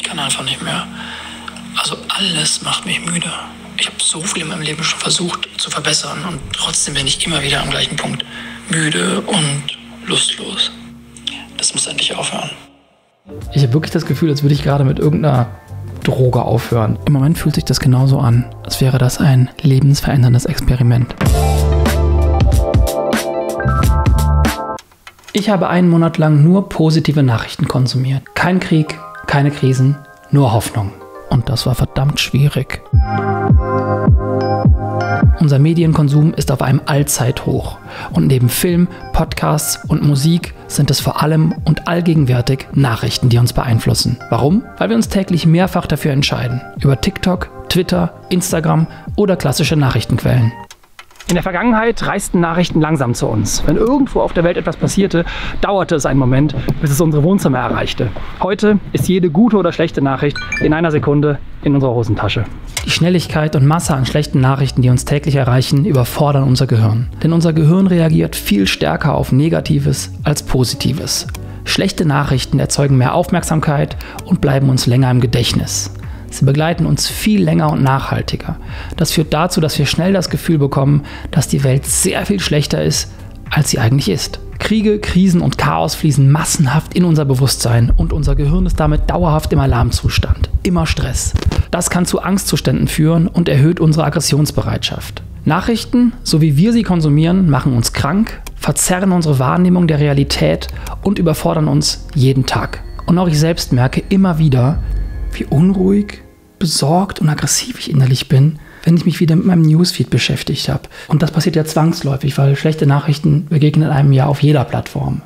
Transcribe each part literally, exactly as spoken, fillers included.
kann einfach nicht mehr. Also alles macht mich müde. Ich habe so viel in meinem Leben schon versucht zu verbessern und trotzdem bin ich immer wieder am gleichen Punkt. Müde und lustlos. Das muss endlich aufhören. Ich habe wirklich das Gefühl, als würde ich gerade mit irgendeiner Droge aufhören. Im Moment fühlt sich das genauso an, als wäre das ein lebensveränderndes Experiment. Ich habe einen Monat lang nur positive Nachrichten konsumiert. Kein Krieg, keine Krisen, nur Hoffnung. Und das war verdammt schwierig. Unser Medienkonsum ist auf einem Allzeithoch. Und neben Film, Podcasts und Musik sind es vor allem und allgegenwärtig Nachrichten, die uns beeinflussen. Warum? Weil wir uns täglich mehrfach dafür entscheiden. Über TikTok, Twitter, Instagram oder klassische Nachrichtenquellen. In der Vergangenheit reisten Nachrichten langsam zu uns. Wenn irgendwo auf der Welt etwas passierte, dauerte es einen Moment, bis es unsere Wohnzimmer erreichte. Heute ist jede gute oder schlechte Nachricht in einer Sekunde in unserer Hosentasche. Die Schnelligkeit und Masse an schlechten Nachrichten, die uns täglich erreichen, überfordern unser Gehirn. Denn unser Gehirn reagiert viel stärker auf Negatives als Positives. Schlechte Nachrichten erzeugen mehr Aufmerksamkeit und bleiben uns länger im Gedächtnis. Sie begleiten uns viel länger und nachhaltiger. Das führt dazu, dass wir schnell das Gefühl bekommen, dass die Welt sehr viel schlechter ist, als sie eigentlich ist. Kriege, Krisen und Chaos fließen massenhaft in unser Bewusstsein und unser Gehirn ist damit dauerhaft im Alarmzustand. Immer Stress. Das kann zu Angstzuständen führen und erhöht unsere Aggressionsbereitschaft. Nachrichten, so wie wir sie konsumieren, machen uns krank, verzerren unsere Wahrnehmung der Realität und überfordern uns jeden Tag. Und auch ich selbst merke immer wieder, wie unruhig, besorgt und aggressiv ich innerlich bin, wenn ich mich wieder mit meinem Newsfeed beschäftigt habe. Und das passiert ja zwangsläufig, weil schlechte Nachrichten begegnen einem ja auf jeder Plattform.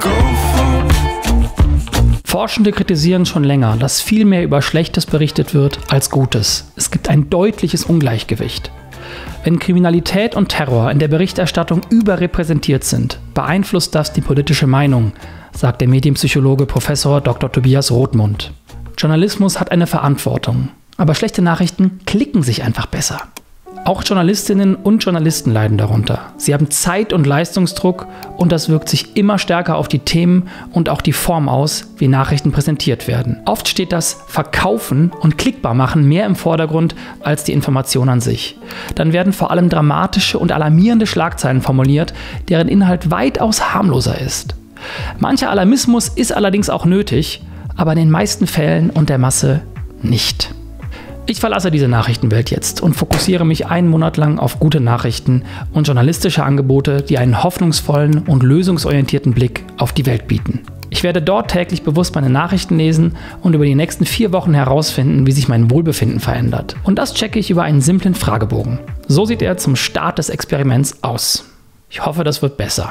Forschende kritisieren schon länger, dass viel mehr über Schlechtes berichtet wird als Gutes. Es gibt ein deutliches Ungleichgewicht. Wenn Kriminalität und Terror in der Berichterstattung überrepräsentiert sind, beeinflusst das die politische Meinung, sagt der Medienpsychologe Professor Doktor Tobias Rothmund. Journalismus hat eine Verantwortung, aber schlechte Nachrichten klicken sich einfach besser. Auch Journalistinnen und Journalisten leiden darunter. Sie haben Zeit- und Leistungsdruck und das wirkt sich immer stärker auf die Themen und auch die Form aus, wie Nachrichten präsentiert werden. Oft steht das Verkaufen und Klickbarmachen mehr im Vordergrund als die Information an sich. Dann werden vor allem dramatische und alarmierende Schlagzeilen formuliert, deren Inhalt weitaus harmloser ist. Mancher Alarmismus ist allerdings auch nötig, aber in den meisten Fällen und der Masse nicht. Ich verlasse diese Nachrichtenwelt jetzt und fokussiere mich einen Monat lang auf gute Nachrichten und journalistische Angebote, die einen hoffnungsvollen und lösungsorientierten Blick auf die Welt bieten. Ich werde dort täglich bewusst meine Nachrichten lesen und über die nächsten vier Wochen herausfinden, wie sich mein Wohlbefinden verändert. Und das checke ich über einen simplen Fragebogen. So sieht er zum Start des Experiments aus. Ich hoffe, das wird besser.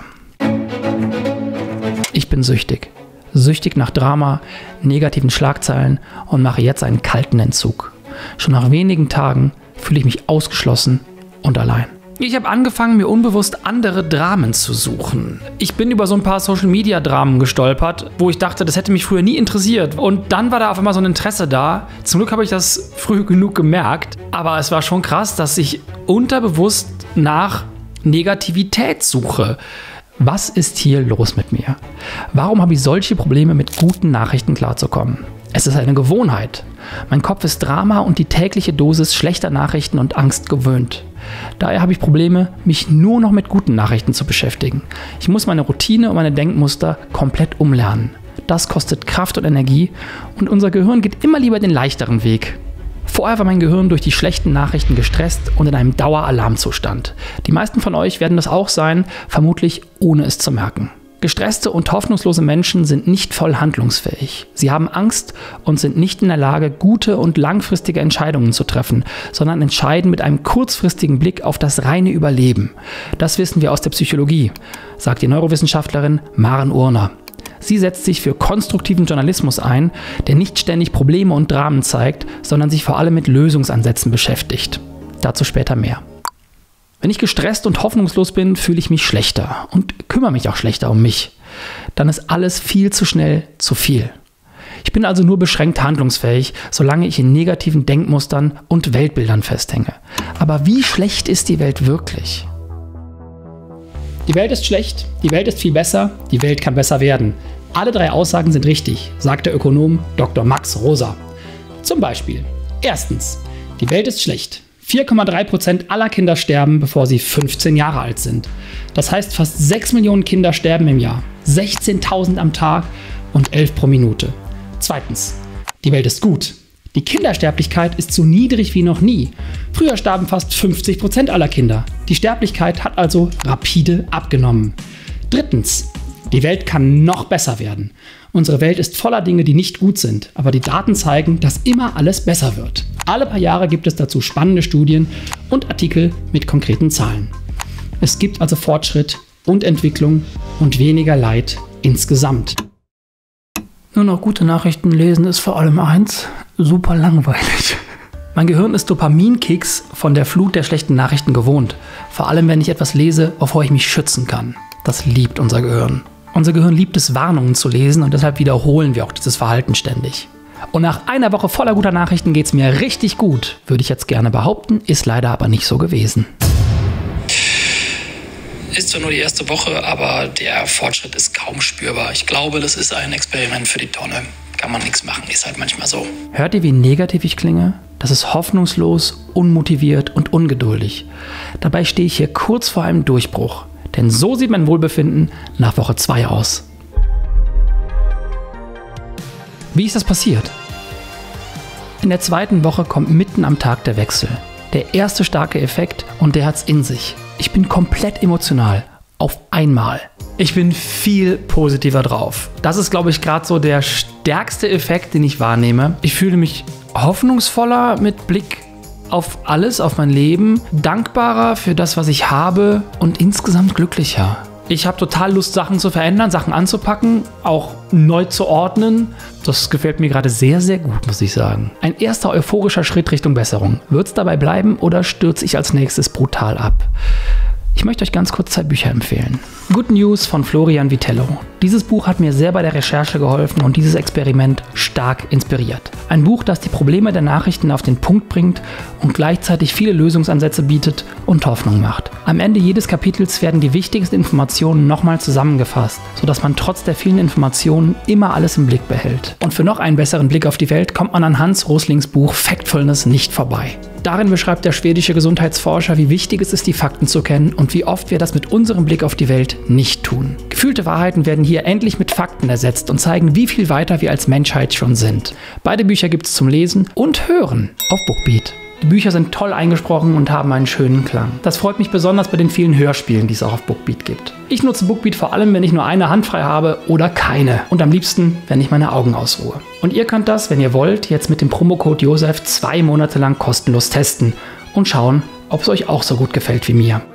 Ich bin süchtig. Süchtig nach Drama, negativen Schlagzeilen und mache jetzt einen kalten Entzug. Schon nach wenigen Tagen fühle ich mich ausgeschlossen und allein. Ich habe angefangen, mir unbewusst andere Dramen zu suchen. Ich bin über so ein paar Social-Media-Dramen gestolpert, wo ich dachte, das hätte mich früher nie interessiert. Und dann war da auf einmal so ein Interesse da. Zum Glück habe ich das früh genug gemerkt. Aber es war schon krass, dass ich unterbewusst nach Negativität suche. Was ist hier los mit mir? Warum habe ich solche Probleme, mit guten Nachrichten klarzukommen? Es ist eine Gewohnheit. Mein Kopf ist Drama und die tägliche Dosis schlechter Nachrichten und Angst gewöhnt. Daher habe ich Probleme, mich nur noch mit guten Nachrichten zu beschäftigen. Ich muss meine Routine und meine Denkmuster komplett umlernen. Das kostet Kraft und Energie und unser Gehirn geht immer lieber den leichteren Weg. Vorher war mein Gehirn durch die schlechten Nachrichten gestresst und in einem Daueralarmzustand. Die meisten von euch werden das auch sein, vermutlich ohne es zu merken. Gestresste und hoffnungslose Menschen sind nicht voll handlungsfähig. Sie haben Angst und sind nicht in der Lage, gute und langfristige Entscheidungen zu treffen, sondern entscheiden mit einem kurzfristigen Blick auf das reine Überleben. Das wissen wir aus der Psychologie, sagt die Neurowissenschaftlerin Maren Urner. Sie setzt sich für konstruktiven Journalismus ein, der nicht ständig Probleme und Dramen zeigt, sondern sich vor allem mit Lösungsansätzen beschäftigt. Dazu später mehr. Wenn ich gestresst und hoffnungslos bin, fühle ich mich schlechter und kümmere mich auch schlechter um mich. Dann ist alles viel zu schnell zu viel. Ich bin also nur beschränkt handlungsfähig, solange ich in negativen Denkmustern und Weltbildern festhänge. Aber wie schlecht ist die Welt wirklich? Die Welt ist schlecht, die Welt ist viel besser, die Welt kann besser werden. Alle drei Aussagen sind richtig, sagt der Ökonom Doktor Max Rosa. Zum Beispiel: Erstens, die Welt ist schlecht. vier Komma drei Prozent aller Kinder sterben, bevor sie fünfzehn Jahre alt sind. Das heißt, fast sechs Millionen Kinder sterben im Jahr. sechzehntausend am Tag und elf pro Minute. Zweitens, die Welt ist gut. Die Kindersterblichkeit ist so niedrig wie noch nie. Früher starben fast fünfzig Prozent aller Kinder. Die Sterblichkeit hat also rapide abgenommen. Drittens, die Welt kann noch besser werden. Unsere Welt ist voller Dinge, die nicht gut sind, aber die Daten zeigen, dass immer alles besser wird. Alle paar Jahre gibt es dazu spannende Studien und Artikel mit konkreten Zahlen. Es gibt also Fortschritt und Entwicklung und weniger Leid insgesamt. Nur noch gute Nachrichten lesen ist vor allem eins: super langweilig. Mein Gehirn ist Dopaminkicks von der Flut der schlechten Nachrichten gewohnt. Vor allem, wenn ich etwas lese, wovor ich mich schützen kann. Das liebt unser Gehirn. Unser Gehirn liebt es, Warnungen zu lesen, und deshalb wiederholen wir auch dieses Verhalten ständig. Und nach einer Woche voller guter Nachrichten geht es mir richtig gut, würde ich jetzt gerne behaupten, ist leider aber nicht so gewesen. Ist zwar nur die erste Woche, aber der Fortschritt ist kaum spürbar. Ich glaube, das ist ein Experiment für die Tonne. Kann man nichts machen, ist halt manchmal so. Hört ihr, wie negativ ich klinge? Das ist hoffnungslos, unmotiviert und ungeduldig. Dabei stehe ich hier kurz vor einem Durchbruch. Denn so sieht mein Wohlbefinden nach Woche zwei aus. Wie ist das passiert? In der zweiten Woche kommt mitten am Tag der Wechsel. Der erste starke Effekt, und der hat's in sich. Ich bin komplett emotional. Auf einmal. Ich bin viel positiver drauf. Das ist, glaube ich, gerade so der stärkste Effekt, den ich wahrnehme. Ich fühle mich hoffnungsvoller mit Blick auf alles, auf mein Leben, dankbarer für das, was ich habe und insgesamt glücklicher. Ich habe total Lust, Sachen zu verändern, Sachen anzupacken, auch neu zu ordnen. Das gefällt mir gerade sehr, sehr gut, muss ich sagen. Ein erster euphorischer Schritt Richtung Besserung. Wird es dabei bleiben oder stürze ich als nächstes brutal ab? Ich möchte euch ganz kurz zwei Bücher empfehlen. Good News von Florian Vitello. Dieses Buch hat mir sehr bei der Recherche geholfen und dieses Experiment stark inspiriert. Ein Buch, das die Probleme der Nachrichten auf den Punkt bringt und gleichzeitig viele Lösungsansätze bietet und Hoffnung macht. Am Ende jedes Kapitels werden die wichtigsten Informationen nochmal zusammengefasst, sodass man trotz der vielen Informationen immer alles im Blick behält. Und für noch einen besseren Blick auf die Welt kommt man an Hans Roslings Buch Factfulness nicht vorbei. Darin beschreibt der schwedische Gesundheitsforscher, wie wichtig es ist, die Fakten zu kennen und wie oft wir das mit unserem Blick auf die Welt nicht tun. Gefühlte Wahrheiten werden hier endlich mit Fakten ersetzt und zeigen, wie viel weiter wir als Menschheit schon sind. Beide Bücher gibt es zum Lesen und Hören auf Bookbeat. Die Bücher sind toll eingesprochen und haben einen schönen Klang. Das freut mich besonders bei den vielen Hörspielen, die es auch auf Bookbeat gibt. Ich nutze Bookbeat vor allem, wenn ich nur eine Hand frei habe oder keine. Und am liebsten, wenn ich meine Augen ausruhe. Und ihr könnt das, wenn ihr wollt, jetzt mit dem Promocode Josef zwei Monate lang kostenlos testen und schauen, ob es euch auch so gut gefällt wie mir.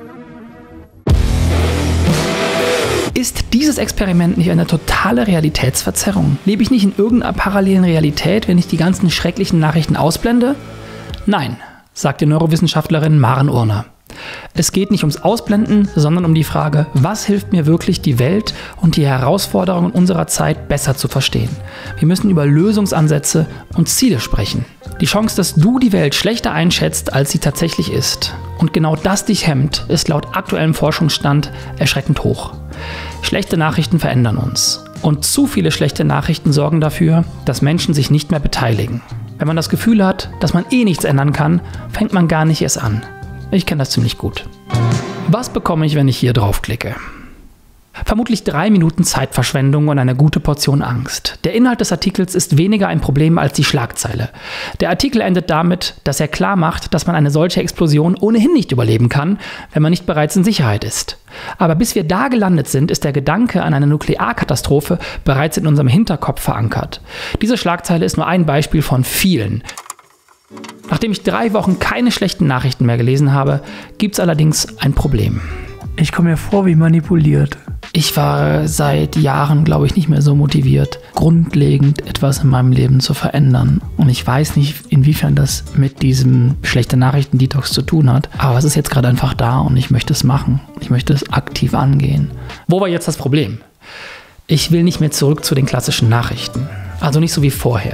Ist dieses Experiment nicht eine totale Realitätsverzerrung? Lebe ich nicht in irgendeiner parallelen Realität, wenn ich die ganzen schrecklichen Nachrichten ausblende? Nein, sagt die Neurowissenschaftlerin Maren Urner. Es geht nicht ums Ausblenden, sondern um die Frage, was hilft mir wirklich, die Welt und die Herausforderungen unserer Zeit besser zu verstehen. Wir müssen über Lösungsansätze und Ziele sprechen. Die Chance, dass du die Welt schlechter einschätzt, als sie tatsächlich ist, und genau das dich hemmt, ist laut aktuellem Forschungsstand erschreckend hoch. Schlechte Nachrichten verändern uns. Und zu viele schlechte Nachrichten sorgen dafür, dass Menschen sich nicht mehr beteiligen. Wenn man das Gefühl hat, dass man eh nichts ändern kann, fängt man gar nicht erst an. Ich kenne das ziemlich gut. Was bekomme ich, wenn ich hier draufklicke? Vermutlich drei Minuten Zeitverschwendung und eine gute Portion Angst. Der Inhalt des Artikels ist weniger ein Problem als die Schlagzeile. Der Artikel endet damit, dass er klar macht, dass man eine solche Explosion ohnehin nicht überleben kann, wenn man nicht bereits in Sicherheit ist. Aber bis wir da gelandet sind, ist der Gedanke an eine Nuklearkatastrophe bereits in unserem Hinterkopf verankert. Diese Schlagzeile ist nur ein Beispiel von vielen. Nachdem ich drei Wochen keine schlechten Nachrichten mehr gelesen habe, gibt es allerdings ein Problem. Ich komme mir vor wie manipuliert. Ich war seit Jahren, glaube ich, nicht mehr so motiviert, grundlegend etwas in meinem Leben zu verändern. Und ich weiß nicht, inwiefern das mit diesem schlechten Nachrichten-Detox zu tun hat. Aber es ist jetzt gerade einfach da und ich möchte es machen. Ich möchte es aktiv angehen. Wo war jetzt das Problem? Ich will nicht mehr zurück zu den klassischen Nachrichten. Also nicht so wie vorher.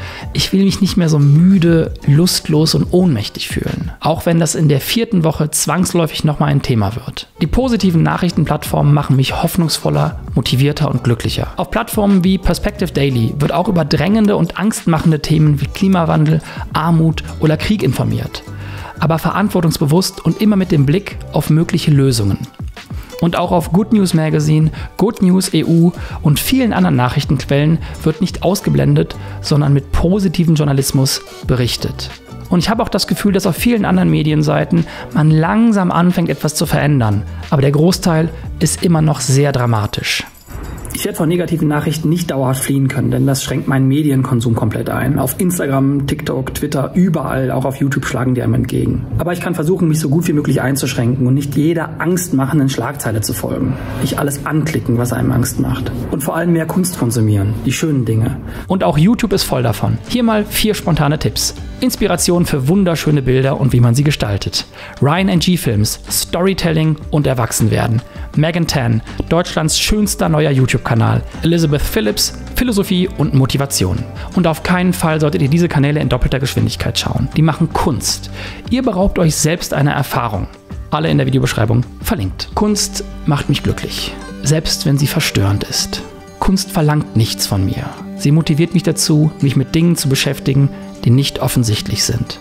Ich will mich nicht mehr so müde, lustlos und ohnmächtig fühlen. Auch wenn das in der vierten Woche zwangsläufig nochmal ein Thema wird. Die positiven Nachrichtenplattformen machen mich hoffnungsvoller, motivierter und glücklicher. Auf Plattformen wie Perspective Daily wird auch über drängende und angstmachende Themen wie Klimawandel, Armut oder Krieg informiert. Aber verantwortungsbewusst und immer mit dem Blick auf mögliche Lösungen. Und auch auf Good News Magazine, Good News E U und vielen anderen Nachrichtenquellen wird nicht ausgeblendet, sondern mit positivem Journalismus berichtet. Und ich habe auch das Gefühl, dass auf vielen anderen Medienseiten man langsam anfängt, etwas zu verändern. Aber der Großteil ist immer noch sehr dramatisch. Ich werde von negativen Nachrichten nicht dauerhaft fliehen können, denn das schränkt meinen Medienkonsum komplett ein. Auf Instagram, TikTok, Twitter, überall, auch auf YouTube schlagen die einem entgegen. Aber ich kann versuchen, mich so gut wie möglich einzuschränken und nicht jeder angstmachenden Schlagzeile zu folgen. Nicht alles anklicken, was einem Angst macht. Und vor allem mehr Kunst konsumieren, die schönen Dinge. Und auch YouTube ist voll davon. Hier mal vier spontane Tipps. Inspiration für wunderschöne Bilder und wie man sie gestaltet. Ryan and G Films, Storytelling und Erwachsenwerden. Megan Tan, Deutschlands schönster neuer YouTube-Kanal. Elizabeth Phillips, Philosophie und Motivation. Und auf keinen Fall solltet ihr diese Kanäle in doppelter Geschwindigkeit schauen. Die machen Kunst. Ihr beraubt euch selbst einer Erfahrung. Alle in der Videobeschreibung verlinkt. Kunst macht mich glücklich, selbst wenn sie verstörend ist. Kunst verlangt nichts von mir. Sie motiviert mich dazu, mich mit Dingen zu beschäftigen, die nicht offensichtlich sind.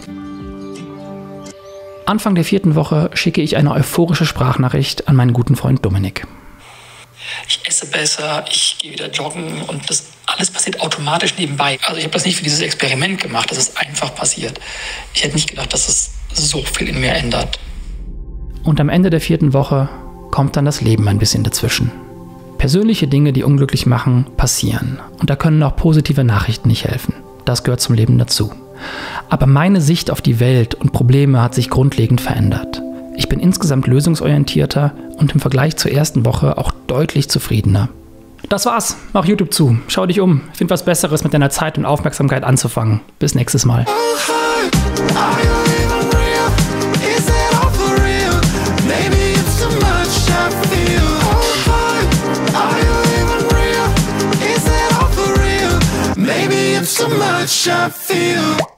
Anfang der vierten Woche schicke ich eine euphorische Sprachnachricht an meinen guten Freund Dominik. Ich esse besser, ich gehe wieder joggen und das alles passiert automatisch nebenbei. Also ich habe das nicht für dieses Experiment gemacht, das ist einfach passiert. Ich hätte nicht gedacht, dass es so viel in mir ändert. Und am Ende der vierten Woche kommt dann das Leben ein bisschen dazwischen. Persönliche Dinge, die unglücklich machen, passieren. Und da können auch positive Nachrichten nicht helfen. Das gehört zum Leben dazu. Aber meine Sicht auf die Welt und Probleme hat sich grundlegend verändert. Ich bin insgesamt lösungsorientierter und im Vergleich zur ersten Woche auch deutlich zufriedener. Das war's. Mach YouTube zu. Schau dich um. Find was Besseres mit deiner Zeit und Aufmerksamkeit anzufangen. Bis nächstes Mal. So much I feel.